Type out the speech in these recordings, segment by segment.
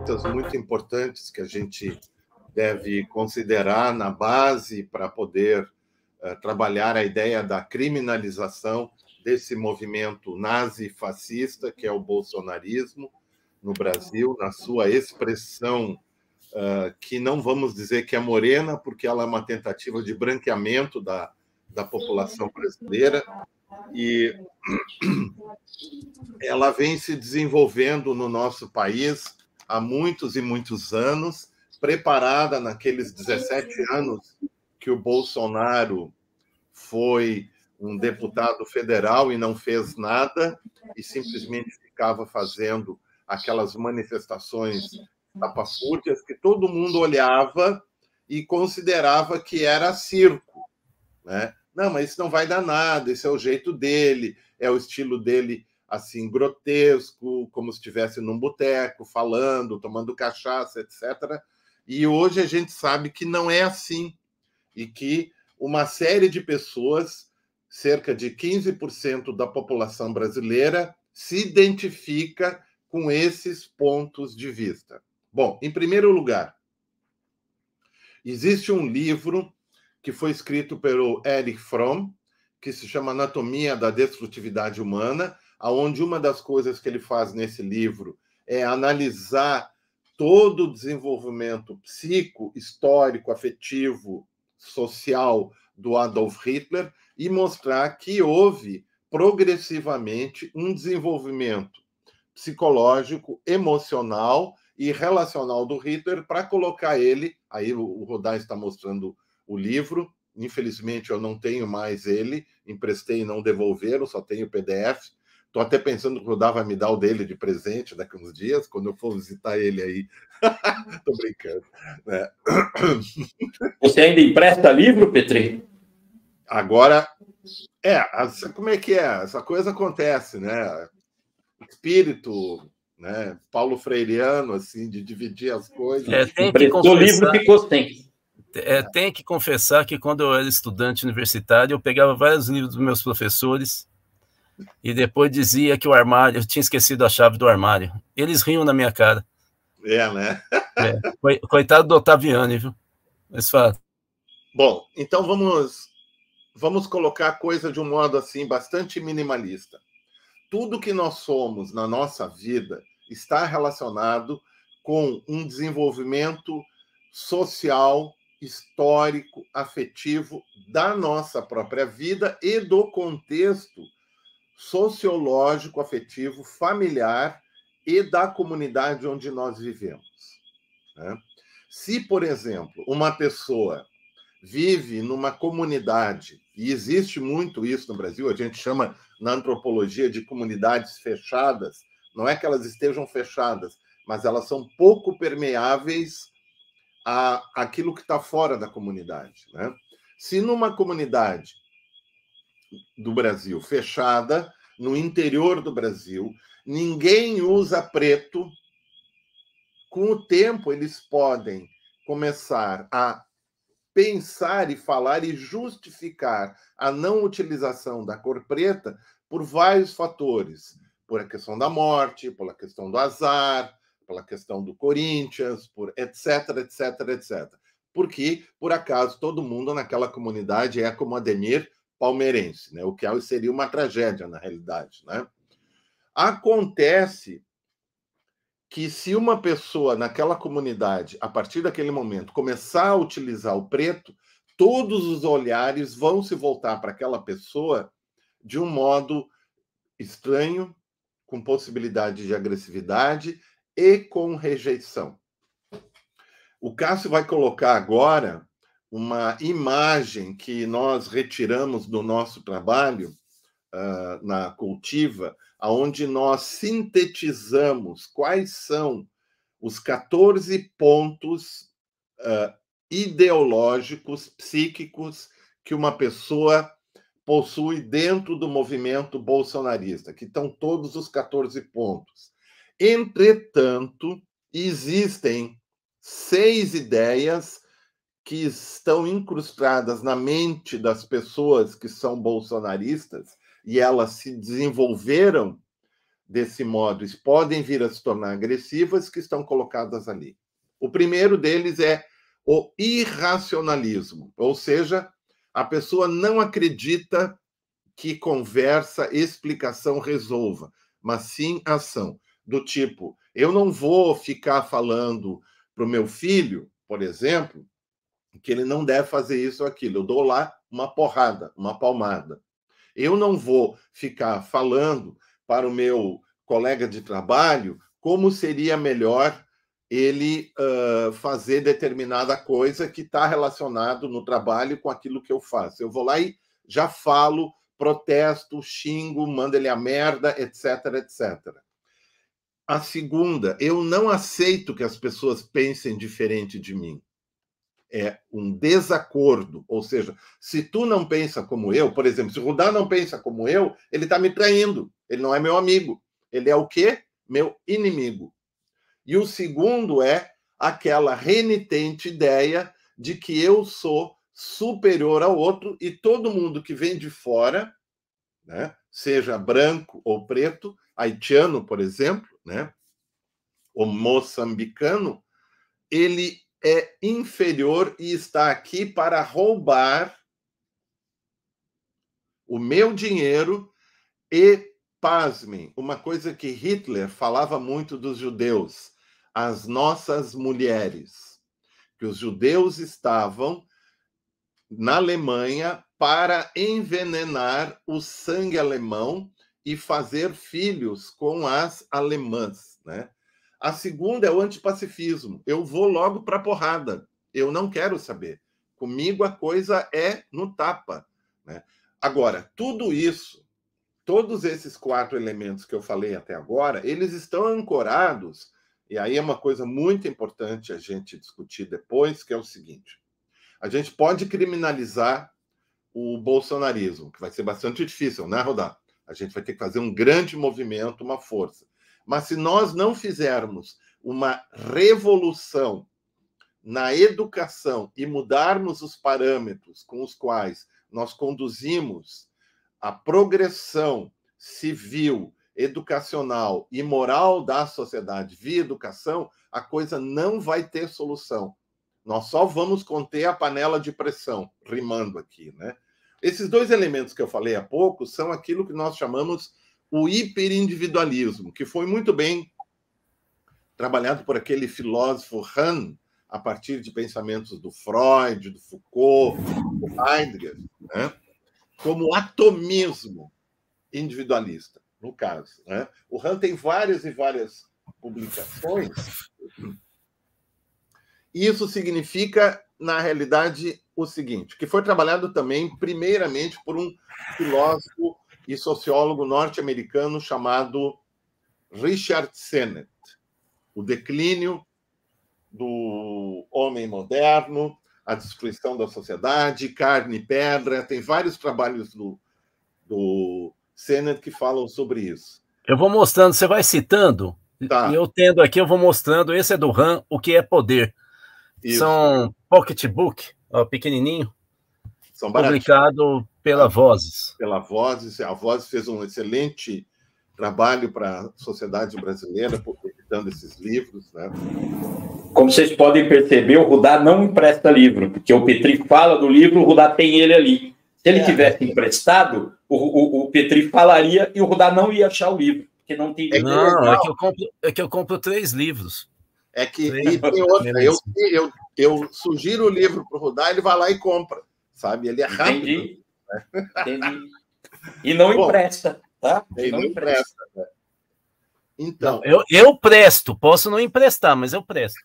ferramentas muito importantes que a gente deve considerar na base para poder trabalhar a ideia da criminalização desse movimento nazi-fascista, que é o bolsonarismo no Brasil, na sua expressão, que não vamos dizer que é morena, porque ela é uma tentativa de branqueamento da população brasileira, e ela vem se desenvolvendo no nosso país há muitos e muitos anos, preparada naqueles 17 anos que o Bolsonaro foi um deputado federal e não fez nada, e simplesmente ficava fazendo aquelas manifestações tapafúrdias que todo mundo olhava e considerava que era circo, né? Não, mas isso não vai dar nada, esse é o jeito dele, é o estilo dele, assim, grotesco, como se estivesse num boteco, falando, tomando cachaça, etc. E hoje a gente sabe que não é assim, e que uma série de pessoas, cerca de 15% da população brasileira, se identifica com esses pontos de vista. Bom, em primeiro lugar, existe um livro que foi escrito pelo Erich Fromm, que se chama Anatomia da Destrutividade Humana, onde uma das coisas que ele faz nesse livro é analisar todo o desenvolvimento psico, histórico, afetivo, social do Adolf Hitler e mostrar que houve progressivamente um desenvolvimento psicológico, emocional e relacional do Hitler para colocar ele, aí o Rodin está mostrando o livro, infelizmente eu não tenho mais ele, emprestei e não devolveram, só tenho o PDF. Estou até pensando que o Rodin vai me dar o dele de presente daqui a uns dias, quando eu for visitar ele aí. Estou brincando. Né? Você ainda empresta livro, Petri? Agora, como é que é? Essa coisa acontece, né? Espírito, né? Paulo Freireano, assim, de dividir as coisas. Emprestou livro e ficou sem. Tem que confessar que quando eu era estudante universitário, eu pegava vários livros dos meus professores e depois dizia que o armário, eu tinha esquecido a chave do armário. Eles riam na minha cara. Né? Coitado do Ottaviani, viu? Mas fala. Bom, então vamos colocar a coisa de um modo assim bastante minimalista. Tudo que nós somos na nossa vida está relacionado com um desenvolvimento social, histórico, afetivo da nossa própria vida e do contexto sociológico, afetivo, familiar e da comunidade onde nós vivemos. Né? Se, por exemplo, uma pessoa vive numa comunidade, e existe muito isso no Brasil, a gente chama na antropologia de comunidades fechadas, não é que elas estejam fechadas, mas elas são pouco permeáveis àquilo que está fora da comunidade. Né? Se numa comunidade do Brasil fechada, no interior do Brasil, ninguém usa preto, com o tempo eles podem começar a pensar e falar e justificar a não utilização da cor preta por vários fatores. Por a questão da morte, pela questão do azar, pela questão do Corinthians, por etc, etc, etc. Porque, por acaso, todo mundo naquela comunidade é como Ademir palmeirense, né? O que seria uma tragédia, na realidade. Né? Acontece que se uma pessoa naquela comunidade, a partir daquele momento, começar a utilizar o preto, todos os olhares vão se voltar para aquela pessoa de um modo estranho, com possibilidade de agressividade e com rejeição. O Cássio vai colocar agora uma imagem que nós retiramos do nosso trabalho na Cultiva, onde nós sintetizamos quais são os 14 pontos ideológicos, psíquicos, que uma pessoa possui dentro do movimento bolsonarista, que estão todos os 14 pontos. Entretanto, existem 6 ideias que estão incrustadas na mente das pessoas que são bolsonaristas, e elas se desenvolveram desse modo podem vir a se tornar agressivas que estão colocadas ali. O primeiro deles é o irracionalismo, ou seja, a pessoa não acredita que conversa, explicação resolva, mas sim ação. Do tipo, eu não vou ficar falando para o meu filho, por exemplo, que ele não deve fazer isso ou aquilo. Eu dou lá uma porrada, uma palmada. Eu não vou ficar falando para o meu colega de trabalho como seria melhor ele fazer determinada coisa que está relacionado no trabalho com aquilo que eu faço. Eu vou lá e já falo, protesto, xingo, mando ele a merda, etc, etc. A segunda, eu não aceito que as pessoas pensem diferente de mim. É um desacordo, ou seja, se tu não pensa como eu, por exemplo, se o Rudá não pensa como eu, ele está me traindo, ele não é meu amigo, ele é o quê? Meu inimigo. E o segundo é aquela renitente ideia de que eu sou superior ao outro e todo mundo que vem de fora, né, seja branco ou preto, haitiano, por exemplo, né, ou moçambicano, ele é inferior e está aqui para roubar o meu dinheiro e, pasmem, uma coisa que Hitler falava muito dos judeus, as nossas mulheres, que os judeus estavam na Alemanha para envenenar o sangue alemão e fazer filhos com as alemãs, né? A segunda é o antipacifismo. Eu vou logo para a porrada. Eu não quero saber. Comigo a coisa é no tapa, né? Agora, tudo isso, todos esses 4 elementos que eu falei até agora, eles estão ancorados, e aí é uma coisa muito importante a gente discutir depois, que é o seguinte: a gente pode criminalizar o bolsonarismo, que vai ser bastante difícil, né, Rodar? A gente vai ter que fazer um grande movimento, uma força. Mas se nós não fizermos uma revolução na educação e mudarmos os parâmetros com os quais nós conduzimos a progressão civil, educacional e moral da sociedade via educação, a coisa não vai ter solução. Nós só vamos conter a panela de pressão, rimando aqui, né? Esses 2 elementos que eu falei há pouco são aquilo que nós chamamos o hiperindividualismo, que foi muito bem trabalhado por aquele filósofo Hahn, a partir de pensamentos do Freud, do Foucault, do Heidegger, né? Como atomismo individualista, no caso, né? O Hahn tem várias e várias publicações. Isso significa, na realidade, o seguinte, que foi trabalhado também, primeiramente, por um filósofo e sociólogo norte-americano chamado Richard Sennett. O declínio do homem moderno, a destruição da sociedade, carne e pedra. Tem vários trabalhos do Sennett que falam sobre isso. Eu vou mostrando, você vai citando, tá. Eu tendo aqui, eu vou mostrando, esse é do Hahn, O que é Poder. Isso. São pocketbook, ó, pequenininho, são publicado pela Vozes. Pela Vozes. A Vozes fez um excelente trabalho para a sociedade brasileira, publicando esses livros, né? Como vocês podem perceber, o Rudá não empresta livro, porque o Petri fala do livro, o Rudá tem ele ali. Se ele tivesse emprestado, o Petri falaria e o Rudá não ia achar o livro, porque não tem livro. Não, é que eu compro 3 livros. É que e tem outra. Eu sugiro o livro para o Rudá, ele vai lá e compra, sabe? Ele é rápido. Entendi. Né? Entendi. E não empresta, tá? Ele não empresta. Né? Então, não, eu presto, posso não emprestar, mas eu presto.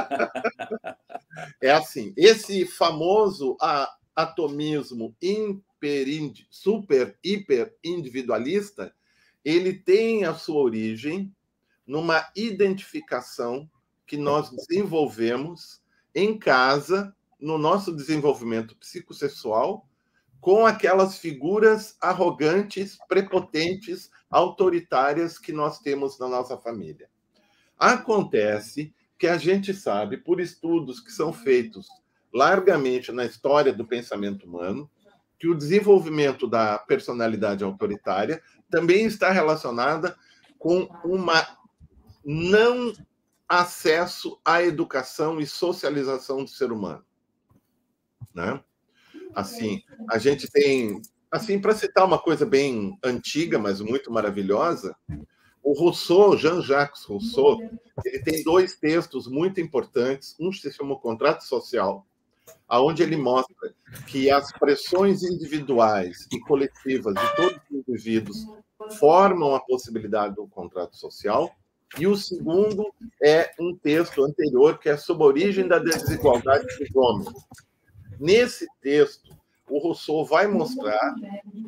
É assim, esse famoso atomismo super, hiper individualista, ele tem a sua origem numa identificação que nós desenvolvemos em casa, no nosso desenvolvimento psicossexual, com aquelas figuras arrogantes, prepotentes, autoritárias que nós temos na nossa família. Acontece que a gente sabe, por estudos que são feitos largamente na história do pensamento humano, que o desenvolvimento da personalidade autoritária também está relacionada com uma não acesso à educação e socialização do ser humano, né? Assim, a gente tem, assim, para citar uma coisa bem antiga, mas muito maravilhosa, o Rousseau, Jean-Jacques Rousseau, ele tem 2 textos muito importantes. Um se chama O Contrato Social, aonde ele mostra que as pressões individuais e coletivas de todos os indivíduos formam a possibilidade do contrato social. E o segundo é um texto anterior, que é sobre a origem da desigualdade dos homens. Nesse texto, o Rousseau vai mostrar...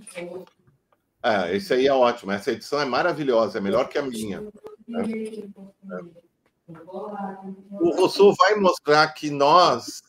esse aí é ótimo, essa edição é maravilhosa, é melhor que a minha. O Rousseau vai mostrar que nós...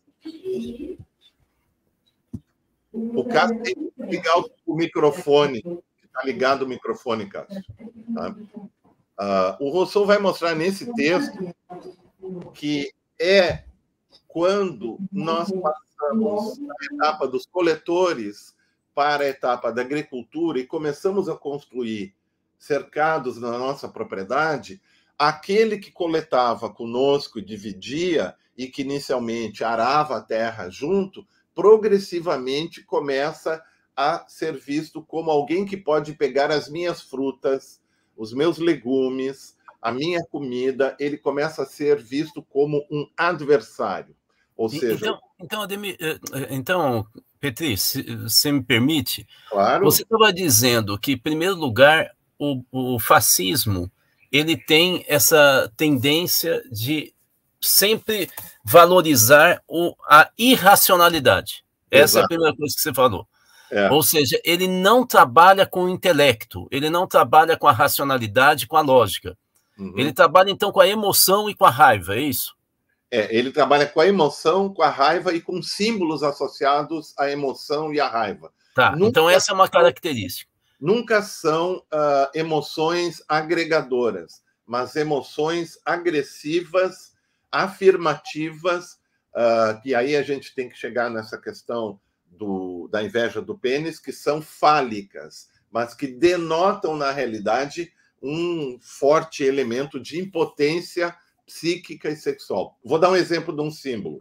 O Cássio tem que ligar o microfone. Está ligado o microfone, Cássio. Tá? O Rousseau vai mostrar nesse texto que é quando nós passamos da etapa dos coletores para a etapa da agricultura e começamos a construir cercados na nossa propriedade, aquele que coletava conosco e dividia e que inicialmente arava a terra junto, progressivamente começa a ser visto como alguém que pode pegar as minhas frutas, os meus legumes, a minha comida, ele começa a ser visto como um adversário. Ou seja... Então, Petri, se me permite, claro. Você estava dizendo que, em primeiro lugar, o fascismo ele tem essa tendência de sempre valorizar a irracionalidade. Essa é a primeira coisa que você falou. Ou seja, ele não trabalha com o intelecto, ele não trabalha com a racionalidade, com a lógica. Ele trabalha, então, com a emoção e com a raiva, é isso? Ele trabalha com a emoção, com a raiva e com símbolos associados à emoção e à raiva. Tá, então essa é uma característica. Nunca são emoções agregadoras, mas emoções agressivas, afirmativas, e aí a gente tem que chegar nessa questão da inveja do pênis, que são fálicas, mas que denotam, na realidade, um forte elemento de impotência psíquica e sexual. Vou dar um exemplo de um símbolo.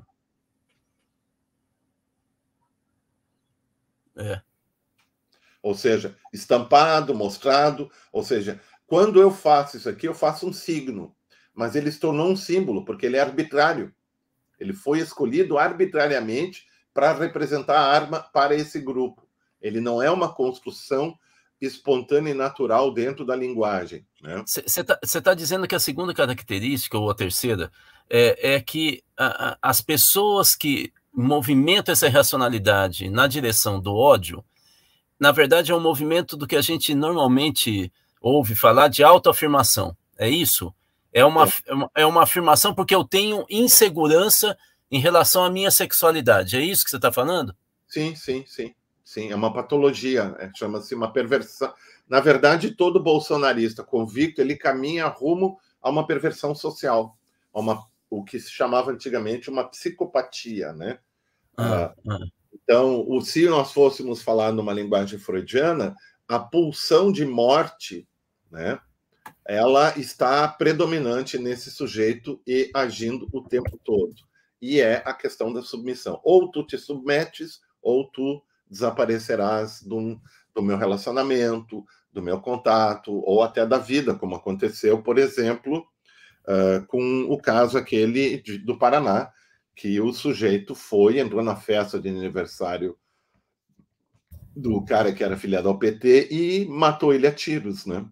Ou seja, estampado, mostrado. Ou seja, quando eu faço isso aqui, eu faço um signo, mas ele se tornou um símbolo, porque ele é arbitrário. Ele foi escolhido arbitrariamente para representar a arma para esse grupo. Ele não é uma construção espontânea e natural dentro da linguagem. Você tá dizendo que a segunda característica, ou a terceira, é que as pessoas que movimentam essa irracionalidade na direção do ódio, na verdade, é um movimento do que a gente normalmente ouve falar de autoafirmação. É isso? É uma afirmação porque eu tenho insegurança em relação à minha sexualidade. É isso que você está falando? Sim, sim, sim. Sim, é uma patologia, chama-se uma perversão. Na verdade, todo bolsonarista convicto, ele caminha rumo a uma perversão social, o que se chamava antigamente uma psicopatia, né? Então, se nós fôssemos falar numa linguagem freudiana, a pulsão de morte, né, ela está predominante nesse sujeito e agindo o tempo todo. E é a questão da submissão. Ou tu te submetes, ou tu desaparecerás do meu relacionamento, do meu contato, ou até da vida, como aconteceu, por exemplo, com o caso aquele do Paraná, que o sujeito entrou na festa de aniversário do cara que era filiado ao PT e matou ele a tiros, né?